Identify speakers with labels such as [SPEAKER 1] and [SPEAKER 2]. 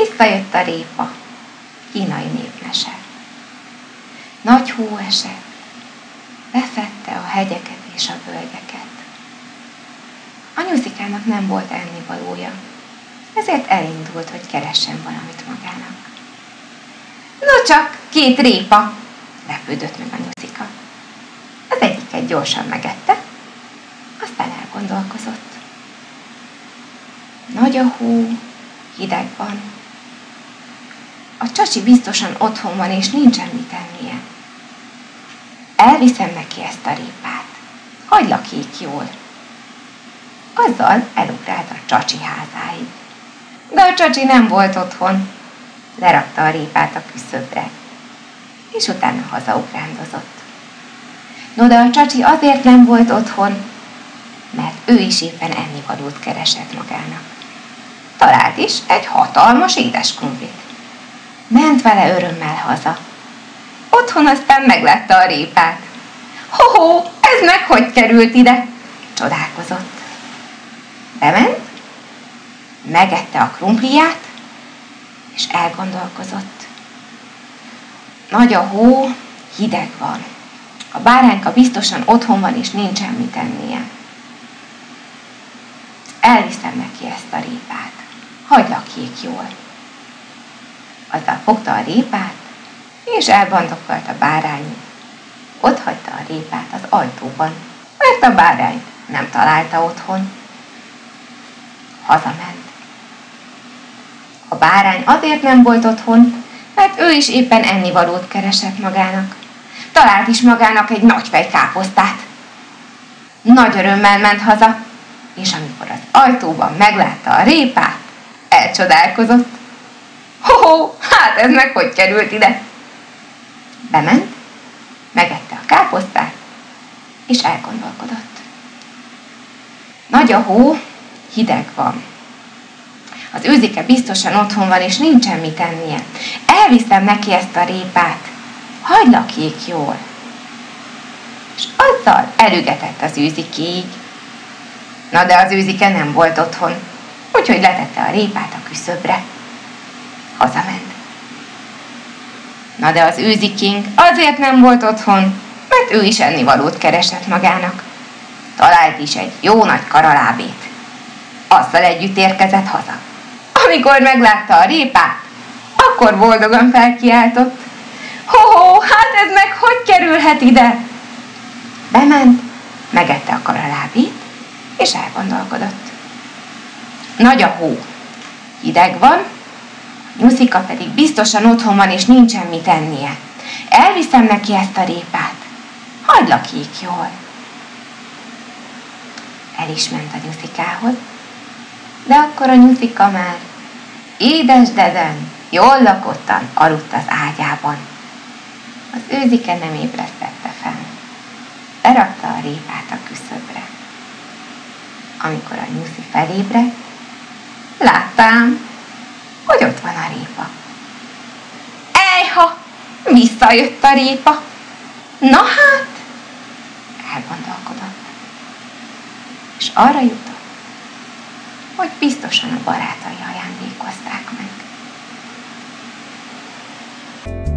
[SPEAKER 1] Visszajött a répa. Kínai népmese. Nagy hó esett. Befette a hegyeket és a völgyeket. A Nyuszikának nem volt ennivalója, ezért elindult, hogy keressen valamit magának. No csak, 2 répa, lepődött meg a Nyuszika. Az egyiket gyorsan megette, aztán elgondolkozott. Nagy a hó, hideg van. A csacsi biztosan otthon van, és nincsen mit tennie. Elviszem neki ezt a répát. Hagy lakjék jól. Azzal elugrált a csacsi házáig. De a csacsi nem volt otthon. Lerakta a répát a küszöbre, és utána hazaugrándozott. No, de a csacsi azért nem volt otthon, mert ő is éppen ennivalót keresett magának. Talált is egy hatalmas édeskrumplit. Ment vele örömmel haza. Otthon aztán meglátta a répát. Ho-ho, ez meg hogy került ide? Csodálkozott. Bement, megette a krumpliát, és elgondolkozott. Nagy a hó, hideg van. A bárányka biztosan otthon van, és nincsen mit ennie. Elviszem neki ezt a répát. Hagy lakjék jól. Azzal fogta a répát, és elbandokolt a bárányit. Ott hagyta a répát az ajtóban, mert a bárány nem találta otthon. Hazament. A bárány azért nem volt otthon, mert ő is éppen ennivalót keresett magának. Talált is magának egy nagy fejkáposztát. Nagy örömmel ment haza, és amikor az ajtóban meglátta a répát, elcsodálkozott. Ho-ho, hát ez meg hogy került ide? Bement, megette a káposztát, és elgondolkodott. Nagy a hó, hideg van. Az őzike biztosan otthon van, és nincsen mit ennie. Elviszem neki ezt a répát. Hagy lakjék jól. És azzal elügetett az őzikéig. Na de az őzike nem volt otthon, úgyhogy letette a répát a küszöbre. Hazament. Na de az őzikénk azért nem volt otthon, mert ő is ennivalót keresett magának. Talált is egy jó nagy karalábét. Azzal együtt érkezett haza. Amikor meglátta a répát, akkor boldogan felkiáltott. Ho-ho, hát ez meg hogy kerülhet ide? Bement, megette a karalábét, és elgondolkodott. Nagy a hó, hideg van, Nyuszika pedig biztosan otthon van, és nincsen mit ennie. Elviszem neki ezt a répát. Hadd lakjék jól. El is ment a Nyuszikához, de akkor a Nyuszika már édes deden, jól lakottan aludt az ágyában. Az őzike nem ébresztette fel. Berakta a répát a küszöbre. Amikor a Nyuszi felébredt, láttam, hogy ott van a répa. Ejha, visszajött a répa. Na hát, elgondolkodott. És arra jutott, hogy biztosan a barátai ajándékozták meg.